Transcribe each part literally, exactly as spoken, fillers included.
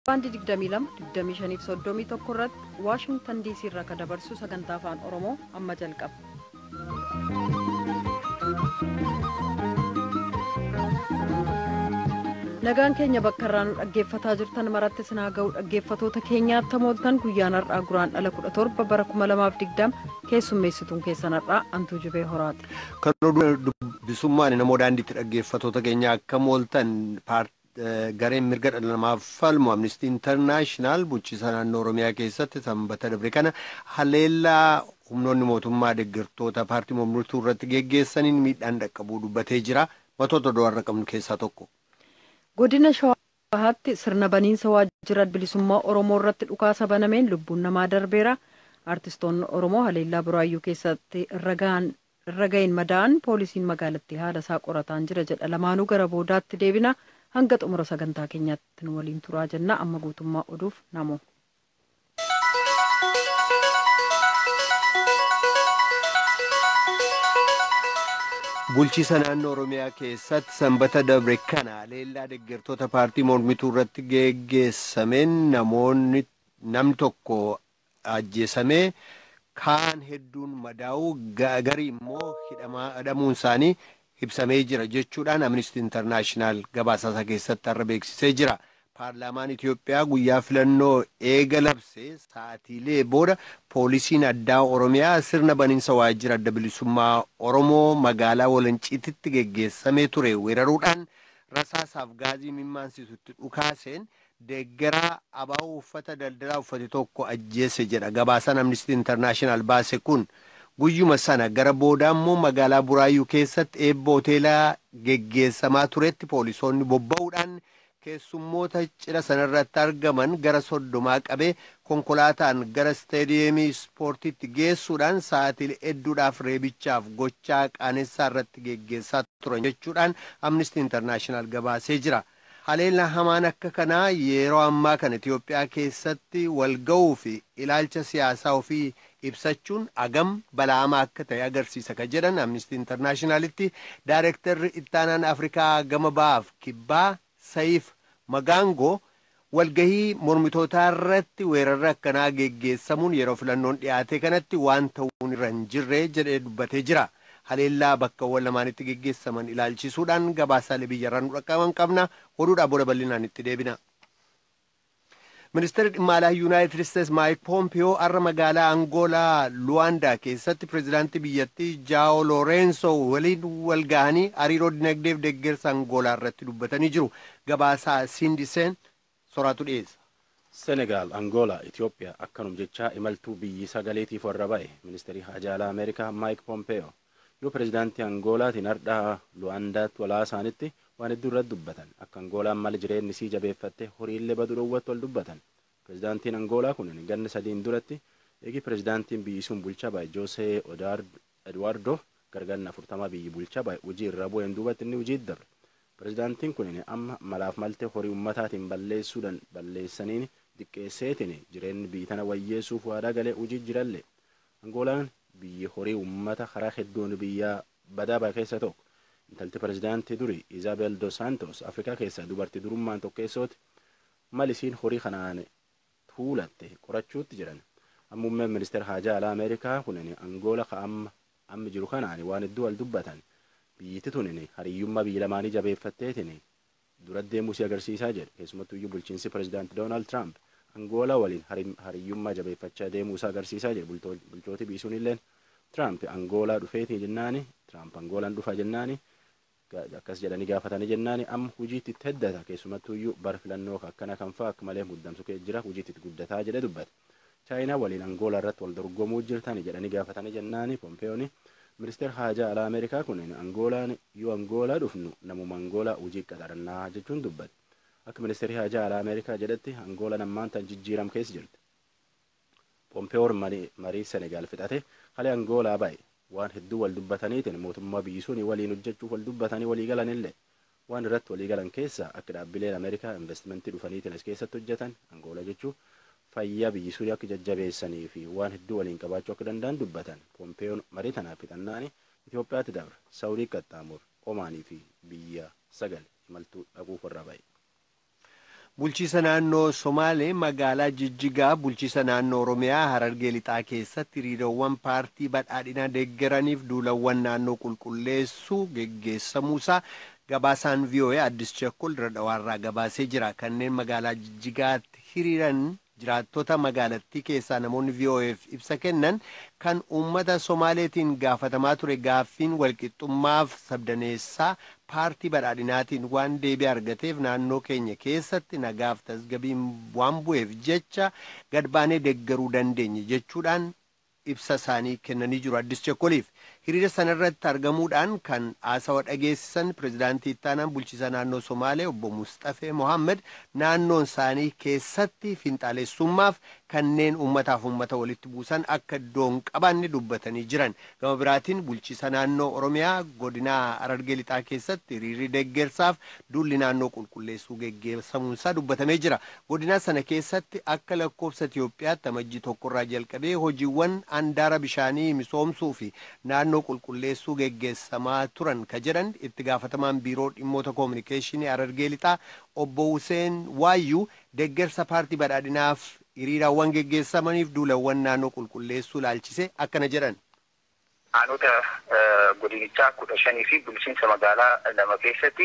Baandii digdamii lama digdamii shanii fi soddomii tokko irratti Waashingtan D C irraa kan dabarsu sagantaa afaan Oromoo amma jalqaba. Nagaan keenya bakka irraa nu dhaggeeffataa jirtan maratti sinaa ga'u dhaggeeffatoota keenyaatti mooltan guyyaan har'aa guraan dhala kudha torba bara kuma lamaaf digdama keessummeessituun keessan har'aa Antuu Jibee Horaati. Kan dubbisummaan namoo daandiitti dhaggeeffatoota keenya akka mooltan gareen mirga dhala namaaf falmu Amnesty International bulchiinsa naannoo Oromiyaa keessatti sanbata dabre kana haleellaa humnoonni mootummaa deeggartoota paartii mormituu irratti geggeessaniin miidhaan dhaqqabuu dubbatee jira. Matoota do'arra qabnu keessaa tokko. Godina Shawaatti sirna baniinsa waajjira bilisummaa Oromoo irratti dhukaasa banameen lubbuun namaa darbeera. Artistoonni Oromoo haleellaa Buraayyuu keessatti irra ga'een madaa'an poolisiin magaalattii haala isaa qorataa jira jedha. Lamaanuu gara boodaatti deebina. Hanga xumura sagantaa keenyaatti nu waliin turaa jenna. Amma guutummaa oduuf namoo. Bulchiinsa naannoo Oromiyaa keessatti sanbata dabre kana haleellaa deeggartoota paartii mormituu irratti geggeessameen namoonni nam tokko ajjeesamee kaan hedduun madaa'uu garii immoo hidhamuun isaanii ibsamee jira jechuudhaan Amnesty International gabaasaa keessatti har'a beeksisee jira. Paarlaamaan Itiyoophiyaa guyyaa filannoo eega labsee sa'aatiilee booda poolisiin addaa Oromiyaa sirna baniinsa waajjira adda bilisummaa Oromoo magaalaa Walanciititti geggeessamee ture weeraruudhaan rasaasaaf gaazii mimmaansiisutti dhukaaseen deeggaraa abaa'uu uffata daldalaa uffate tokko ajjeese jedha gabaasaan Amnesty International baase kun. Guyyuma sana gara booda immoo magaalaa Buraayyuu keessatti eebba hoteelaa geggeessamaa turetti poolisoonni bobba'uudhaan keessummoota cidha sanarratti argaman gara soddomaa qabee konkolaataan gara isteediyeemii ispoortiitti geessuudhaan sa'aatiilee hedduudhaaf reebichaaf gochaa qaanessaa irratti geggeessaa turan jechuudhaan Amnesty International gabaasee jira. Haleellaa hamaan akka kanaa yeroo ammaa kana Itiyoophiyaa keessatti walga'uu fi ilaalcha siyaasaa ofii ibsachuun agam bala'amaa akka ta'e agarsiisa kan jedhan Amnesty Internationalitti Daayirektarri ittaanaan Afrikaa gama ba'aaf kibbaa Sa'iif Magaangoo walgahii mormitootaa irratti weerarri akkanaa geggeessamuun yeroo filannoon dhiyaate kanatti waan ta'uun irra hin jirre jedhee dubbatee jira. Haleellaa bakkawwan lamaanitti geggeessaman ilaalchisuudhaan gabaasaalee biyyarraa nu dhaqqaban qabna. Oduudhaa booda bal'inaan itti deebina. Ministeerri dhimma alaa Yuunaayitid Isteetsi Maayik Poompiyoo har'a magaalaa Angoolaa Luwaandaa keessatti pireezidaantii biyyattii Jaao Looreensoo waliin wal ga'anii hariiroo dinagdeef deeggarsa Angoolaa irratti dubbatanii jiru. Gabaasaa Sindiseen soraatu dhiyeessa. Senegaal, Angoolaa, Itiyoophiyaa akkanum jechaa imaltuu biyyi sagaleetiif warra ba'e ministeerri haajaa alaa Ameerikaa Maayik Poompiyoo yoo pireezidaantii Angoolaatiin har'a Luwaandaatti walaa isaanitti waan hedduu irratti dubbatan akka Angoolaan mala jireenyi sii jabeeffatte horiillee baduu dhoowwatti wal dubbatan. Pireezidaantiin Angoolaa kun ganna sadiin duratti eegi pireezidaantiin biyyi sun bulchaa baay'e Joosee Eduwaardoo garganna afurtama biyyi bulchaa baay'e hojii irra bu'een duubatti inni hojii darbe. Pireezidaantiin kun amma malaaf malte horii ummataatiin balleessuudhaan balleessaniin diqqeesseetiin jireenyi biyyi tana wayyeessuuf waadaa galee hojii jiralle. Angoolaan biyyi horii ummata karaa hedduun biyya badaa baay'ee keessa tokko. Intalti pireezidaantii durii Isabel dos Santos Afrikaa keessaa dubartii durummaan tokkeessooti mal isiin horii kanaan tuulatte qorachuutti jiran. Ammummeen ministeera haajaa alaa Ameerikaa kunin Angoola ka amma amma jiru kanaan waan hedduu wal dubbatan. Biyyiti tunin hariyyummaa biyya lamaanii jabeeffatteetiin dura deemuu si agarsiisaa jedhe. Keessumattuu iyyuu bulchiinsi pireezidaantii Doonaald Tiraamp Angoola waliin hariyyummaa jabeeffachaa deemuu isaa agarsiisaa jedhe. Bulchooti biisuun illeen Tiraamp Angoolaa dhufeetii jennaani Tiraamp Angoolaan dhufaa jennaani akkas jedhanii gaafatanii jennaani amma hojiitti itti heddata keessumattuu iyyuu bara filannoo akkana kan fa'a akka malee muddamsu kee jira hojiitti itti guddataa jedhe dubbate. Chaayinaa waliin Angoolaa irratti wal dorgomuu jirtani jedhanii gaafatanii jennaani Pompeooni ministeera haajaa alaa Ameerikaa kun Angoolaan yoo Angoolaa dhufnu namuma Angoolaa hojii qaxarannaa jechuun dubbate. Akka ministeerri haajaa alaa Ameerikaa jedhetti Angoolaan ammaan tan jijjiiram keessa jirti. Pompeoon marii Senegaal fixate halee Angoolaa baay'e. Waan hedduu wal dubbataniitiin mootummaa biyyi sun waliin hojjechuuf wal dubbatanii walii galanillee waan irratti walii galan keessa akka dhaabbileen Ameerikaa investimentii dhufaniitiin as keessatti hojjetan Angoola jechuun fayyaa biyyi sun akka jajjabeessanii fi waan hedduu waliin qabaachuu akka danda'an dubbatan. Pompeoon marii tanaaf fixannaani Itiyoophiyaatti dabra Saawudii qaxxaamur Omaanii fi biyya sagal imaltuu dhaquuf warra ba'e. Bulchiisa naannoo Somaalee magaalaa Jijjigaa bulchiisa naannoo Oromiyaa Harargee Lixaa keessatti hiriirowwan paartii badhaadhinaa deeggaraniif duulawwan naannoo qulqulleessuu geggeessamuusaa gabaasaan V O A Addis Chakkol irra dhawaarraa gabaasee jira. Kanneen magaalaa Jijjigaatti hiriiran jiraattota magaalattii keessaa namoonni V O F ibsa kennan kan uummata Somaaleetiin gaafatamaa ture gaaffiin walqixxummaaf sabdaneessaa paartii badhaadhinaatiin waan deebii argateef naannoo keenya keessatti nagaaf tasgabiin waan bu'eef jecha gad baanee deeggaruu dandeenye jechuudhaan ibsa isaanii kennanii jiru. Addis Chakkoliif hiriira sanarratti argamuudhaan kan haasawa dhageessisan pirezidaantii ittaanaan bulchiisa naannoo Somaalee obbo Mustafee Mohammed naannoon isaanii keessatti finxaalessummaaf kanneen uummataaf uummata walitti buusan akka iddoon qabaanne dubbatanii jiran. Gama biraatiin bulchiisa naannoo Oromiyaa godinaa Harargee Lixaa keessatti hiriirri deeggarsaaf duulli naannoo qulqulleessuu geggeessamuunsaa dubbatamee jira. Godinaa sana keessatti akka lakkoofsa Itiyoophiyaatti amajjii tokkorraa jalqabee hojiiwwan handaara bishaanii misoomsuu fi naannoo qulqulleessuu geggeessamaa turan ka jedhan itti gaafatamaan biiroo dhimmoota koominikeeshinii Harargee Lixaa obbo Huseen Waayyuu deeggarsa paartii badhaadhinaaf hiriiraawwan geggeessamaniif duulawwan naannoo qulqulleessuu laalchise akkana jedhan. Aanota godinichaa kudha shanii fi bulchiinsa magaalaa lama keessatti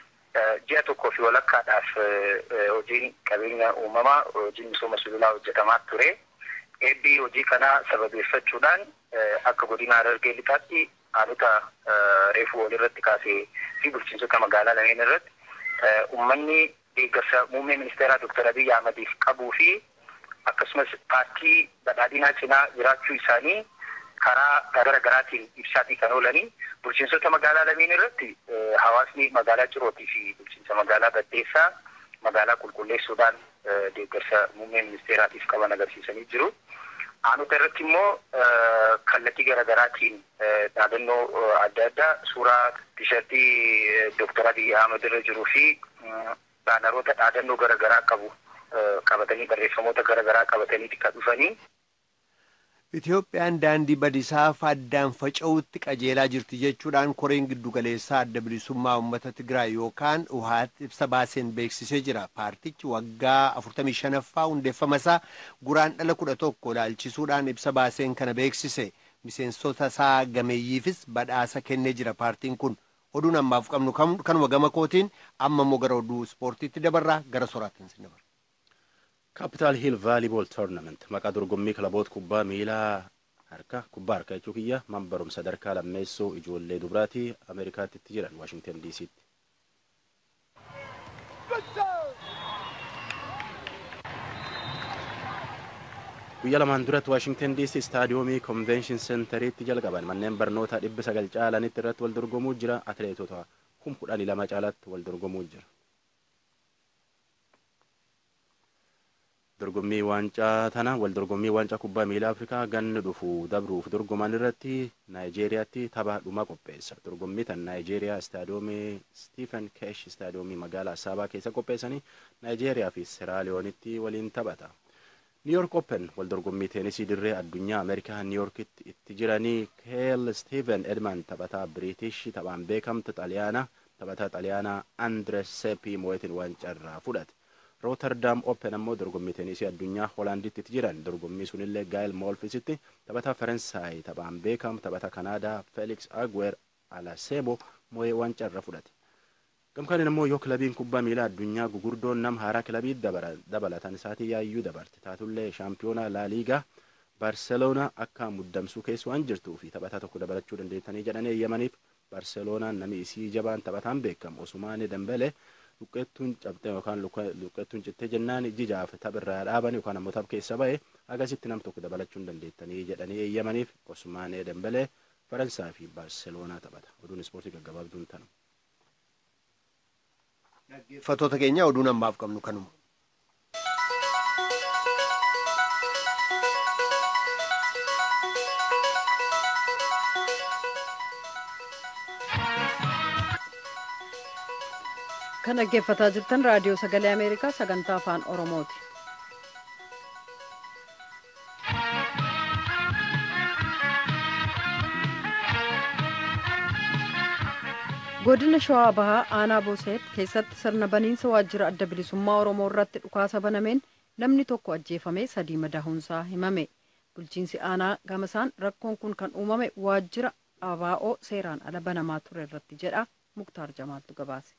ji'a tokkoo fi walakkaadhaaf hojiin qabeenya uumamaa hojiin misooma sululaa hojjetamaa ture. Eebbii hojii kanaa sababeeffachuudhaan akka godina Harargee Lixaatti aanota reefuu walirratti kaasee fi bulchiinsota magaalaa lameen irratti uummanni deeggarsa muummee ministeeraa Doktor Abiy Ahmediif qabuu fi akkasumas paartii badhaadhinaa cinaa jiraachuu isaanii karaa gara garaatiin ibsaatii kan oolanii bulchiinsota magaalaa lameen irratti hawaasni magaalaa Cirootii fi bulchiinsa magaalaa Baddeessaa magaalaa qulqulleessuudhaan deeggarsa muummee ministeeraatiif qaban agarsiisanii jiru. Aanota irratti immoo kallattii gara garaatiin dhaadannoo adda addaa suuraa tishertii Doktor Abiy Ahmed irra jiruu fi baanaroota dhaadannoo gara garaa qabu qabatanii barreeffamoota gara garaa qabatanii kan dhufanii. Itoophiyaan daandii badisaa addaan faca'uutti qajeelaa jirti jechuudhaan koreen giddugaleessaa adda bilisummaa uummata Tigraay yookaan uhaat ibsa baaseen beeksisee jira. Paartichi waggaa afurtamii shanaffaa hundeeffamasaa guraandhala kudha tokko laalchisuudhaan ibsa baaseen kana beeksise. Miseensota isaa gameeyyiifis badhaasa kennee jira paartiin kun. Oduun ammaaf qabnu kanuma gama kootiin amma immoo gara oduu ispoortiitti dabarraa gara soraattiin sin dabarra. Capital Hill Volleyball Tournament maqaa dorgommii kilaboota kubbaa miilaa harka kubbaa harka jechuu kiyya man barumsa sadarkaa lammeessoo ijoollee dubraatii Ameerikaatti itti jiran Washington D C'tti. Guyyaa lamaan duratti Washington D C Staadiyoomii Convention Centeritti jalqaban manneen barnootaa dhibba sagal caalanitti irratti wal dorgomuu jira. Atileetota kuma kudhanii lama caalatti wal dorgomuu jira. Dorgommii waancaa tana wal dorgommii waancaa kubbaa miilaa Afrikaa ganna dhufu dabruuf dorgoman irratti Naayijeeriyaatti tapha dhumaa qopheessa. Dorgommii tan Naayijeeriyaa Staadiyoomii Stephen Kesh Staadiyoomii magaalaa Saabaa keessa qopheessanii Naayijeeriyaa fi Seraaliyoonitti waliin taphata. New York Open wal dorgommii teenisii dirree addunyaa Ameerikaa New Yorkitti itti jiranii Keel Steven Edman taphataa British taphaan beekamtu Xaliyaana taphataa Xaliyaanaa Andres Seppi moo'etiin waancaa irraa fudhate. Rotterdam Open ammoo dorgommii teenisii addunyaa Hoolaanditti itti jiran dorgommii sunillee Gail Molfisitti taphataa Faransaay taphaan beekamu taphataa Kanaadaa Felix Aguer Alasebo moo'ee waancaa irraa fudhate. Gamkaan immoo yoo kilabiin kubbaa miilaa addunyaa gugurdoon nam haaraa kilabii dabalatan isaatii yaayyuu dabarte taatullee shaampiyoonaa laa liigaa Barseloonaa akka muddamsuu keessa waan jirtuu fi taphataa tokko dabalachuu dandeettanii jedhanii eeyyamaniif Barseloonaan namni isii jabaan taphataan beekamu Osumaane Dembele luqqeettuun cabxee yookaan luqqeettuun cittee jennaan jijaaf taphirraa dhaaban yookaan ammoo taph keessa ba'e agasitti nam tokko dabalachuu dandeettanii jedhanii eeyyamaniif Osumaane Dembele Faransaay fi Barseloonaa taphata. Oduun ispoortii gaggabaabduun tanu. Dhaggeeffattoota keenya oduun ammaaf qabnu kanuma. Kan dhaggeeffataa jirtan raadiyoo sagalee Ameerikaa sagantaa afaan Oromooti. godina shawaa bahaa aanaa booseet keessatti sirna baniinsa waajjira adda bilisummaa oromoo irratti dhukaasa banameen namni tokko ajjeefamee sadii madaa'uunsaa himame. Bulchiinsi aanaa gamasaan rakkoon kun kan uumame waajjira abaa'oo seeraan ala banamaa ture irratti jedha. Muktaar Jamaaltu gabaase.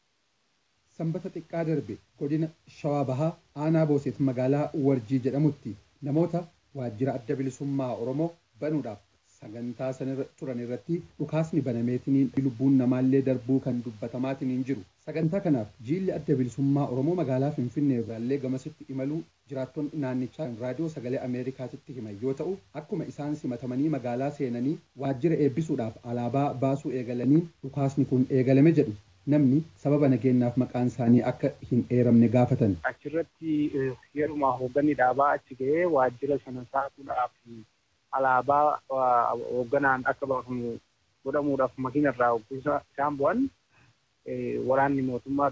Sanbata xiqqaa darbe godina shawaa bahaa aanaa booseet magaalaa warjii jedhamutti namoota waajjira adda bilisummaa oromoo banuudhaaf sagantaa sanirra turan irratti dhukaasni banameetiniin lubbuun namaallee darbuu kan dubbatamaatiin jiru. Sagantaa kanaaf jiilli adda bilisummaa oromoo magaalaa Finfinnee irraallee gamasitti imaluu jiraattonni naannichaa raadiyoo sagalee Ameerikaatitti himan yoo ta'u akkuma isaan simatamanii magaalaa seenanii waajjira eebbisuudhaaf alaabaa baasuu eegalaniin dhukaasni kun eegalame jedhu namni sababa nageenyaaf maqaan isaanii akka hin eeramne gaafatan. Achirratti yeruma hoogganni dhaabaa achi ga'ee waajjira sana saaquudhaaf alaabaa hoogganaan akka baafamu godhamuudhaaf makiina irraa hoggisa isaan bu'an waraanni mootummaa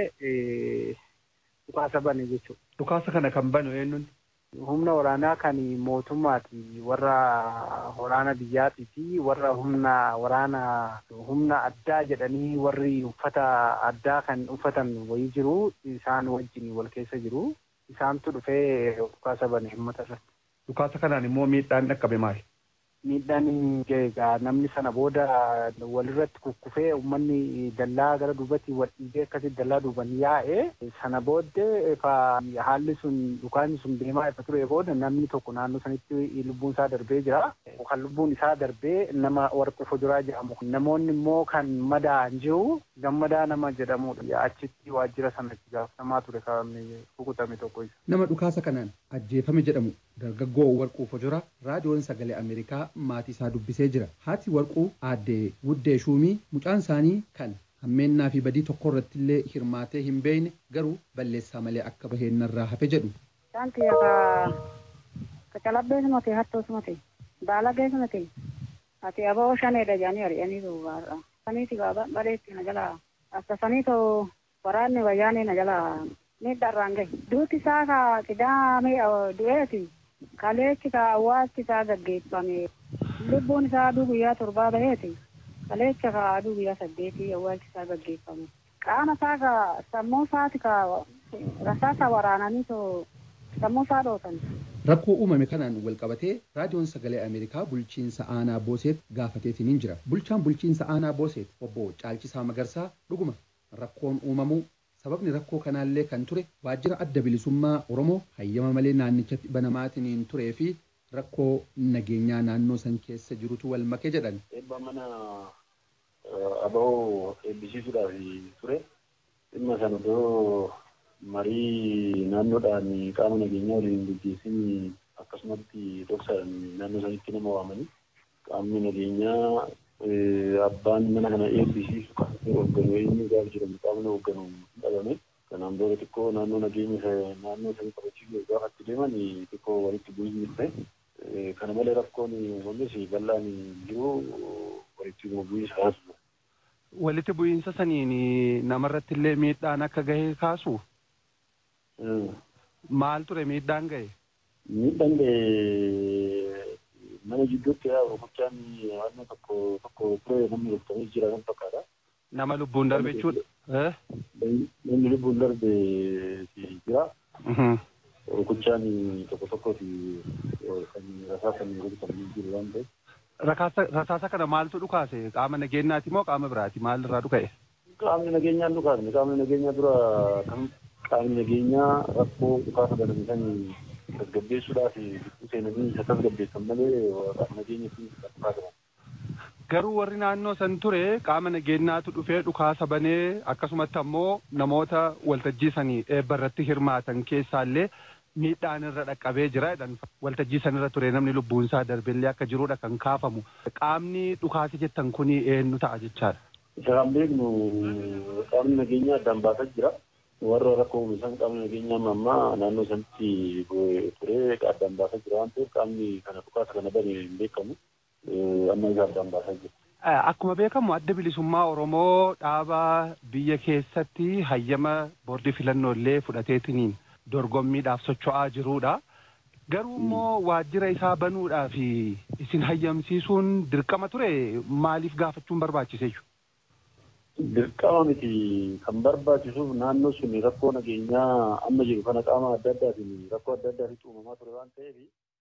dhufee dhukaasa bane jechuudha. Dhukaasa kana kan banu eenyuun? Humna waraanaa kan mootummaati, warra waraana biyyaatii fi warra humna waraana humna addaa jedhanii warri uffata addaa kan uffatan wayii jiru isaan wajjin wal keessa jiru isaantu dhufee dhukaasa bane himmata irratti. Dhukaasa kanaan immoo miidhaan dhaqqabe maali? Miidhaan egaa namni sana booda walirratti kukkufee uummanni dallaa gara duubatti wal dhiibee akkasitti dallaa duuban yaa'ee sana booddee haalli sun dhukaasni sun deemaa ifa ture booda namni tokko naannoo sanitti lubbuun isaa darbee jira. Kan lubbuun isaa darbee nama warqee fuduraa jedhamu. Namoonni immoo kan madaa'an jiru gammadaa nama jedhamudha. Achitti waajjira sanatti gaafatamaa ture kan rukutame tokko isa. Nama dhukaasa kanaan ajjeefame jedhamu dargaggoo warquu fuduraa raadiyoon sagalee Ameerikaa maatii isaa dubbisee jira. Haati warquu aaddee Wuddee Shuumii mucaan isaanii kan hammeennaa fi badii tokko irratti illee hirmaatee hin beekne garuu balleessaa malee akka baheennarraa hafe jedhu. Saanti akka kacalabbee sumate hattoo sumate baalagee sumate ati aboo shaneedha jaanii ari'anii duubaarra. Saniiti gaaba bareetti na jala akka saniitoo waraanni wayyaanee na jala miidharraan gahe. Duuti isaa ka qidaamee du'eeti. Kaleechi ka awwaasti isaa gaggeeffame lubbuun isaa aduu guyyaa torbaa baheeti. Kaleecha ka aduu guyyaa saddeetii awwaalchi isaa gaggeeffame. Qaama isaa ka sammuu isaati ka rasaasa waraananii too sammuu isaa dhootan. Rakkoo uumame kanaan wal qabatee raadiyoon sagalee Ameerikaa bulchiinsa aanaa Booseet gaafateetiin hin jira. Bulchaan bulchiinsa aanaa Booseet obbo Caalchisaa Magarsaa dhuguma rakkoon uumamuu sababni rakkoo kanaallee kan ture waajjira adda bilisummaa Oromoo hayyama malee naannichatti banamaatiin turee fi rakkoo nageenyaa naannoo san keessa jirutu wal make jedhan. Eebba mana aba'oo eebbisiisuudhaaf ture dhimma sana odoo marii naannoodhaan qaama nageenyaa waliin gaggeessin akkasumatti dhoksaadhaan naannoo sanitti nama waamanii qaamni nageenyaa abbaan mana kana eebbisiisu kan hoogganu eenyu gaafa jedhamu qaamni hoogganu dhabame. Kanaan booda xiqqoo naannoo nageenya naannoo sanii qabachiisuu gaafa itti deeman xiqqoo walitti bu'iinsi dhufe. Kana malee rakkoon uumames bal'aan jiru walitti bu'iinsa haasuma. Walitti bu'iinsa saniin namarratti illee miidhaan akka gahe kaasu? Maal ture miidhaan gahe? Miidhaan gahe mana jidduutti rukuttaan naannoo tokko tokko ture namni rukutamee jira kan fakkaata. Nama lubbuun darbe jechuudha. Namni lubbuun darbe jira. Rukuttaan tokko tokkooti kan rasaasa rukutamee jiru waan ta'eef. Rasaasa kana maaltu dhukaase? Qaama nageenyaati moo qaama biraati? Maal irraa dhuka'e? Qaamni nageenyaa dhukaasne. Qaamni nageenyaa dura kan qaamni nageenyaa rakkoo dhukaasa baname kan tasgabbeessuudhaaf seenanii isa tasgabbeessan malee qaama nageenyaa fi dhukaasa. Garuu warri naannoo san ture qaama nageenyaatu dhufee dhukaasa banee akkasumatti ammoo namoota waltajjii sanii eebba irratti hirmaatan keessaallee miidhaan irra dhaqqabee jira jedhan waltajjii sanirra ture namni lubbuun isaa darbellee akka jirudha kan kaafamu. Qaamni dhukaase jettan kuni eenyu ta'a jechaadha? Isa kan beeknu qaamni nageenyaa addaan baasaa jira. Warra rakkoo uumisan qaamni nageenyaa ammaa naannoo sanitti ture addaan baasaa jira waan ta'eef qaamni kana dhukaasa kana bane hin beekamu. Amma isaa addaan baasaa jira. Akkuma beekamu adda bilisummaa Oromoo dhaaba biyya keessatti hayyama boordii filannoolee fudhateetiniin dorgommiidhaaf socho'aa jirudha. Garuu immoo waajjira isaa banuudhaaf isin hayyamsiisuun dirqama ture maaliif gaafachuun barbaachise? Dirqama miti kan barbaachisuuf naannoo sun rakkoo nageenyaa amma jiru kana qaama adda addaatiin rakkoo adda addaatiin uumamaa ture waan ta'eef